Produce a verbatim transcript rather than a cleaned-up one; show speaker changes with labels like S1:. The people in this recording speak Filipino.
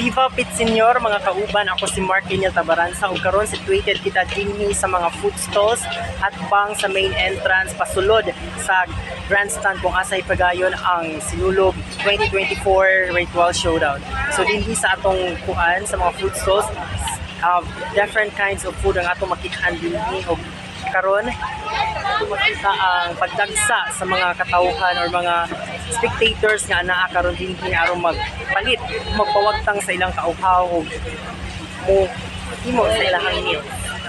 S1: Viva Pit Senior, mga kauban, ako si Mark Daniel Tabaransa ug karon situated kita dinhi sa mga food stalls at bang sa main entrance pasulod sa grandstand kung asay pagayon ang Sinulog twenty twenty-four Ritual Showdown. So dinhi sa atong kuan sa mga food stalls, uh, different kinds of food ang atong makita dinhi ug karon makita ang pagdagsa sa mga katawhan or mga spectators nga naa karon dinhi aron magpalit magpawagtang sa ilang kauhaw ug mo himo sa ilang meal.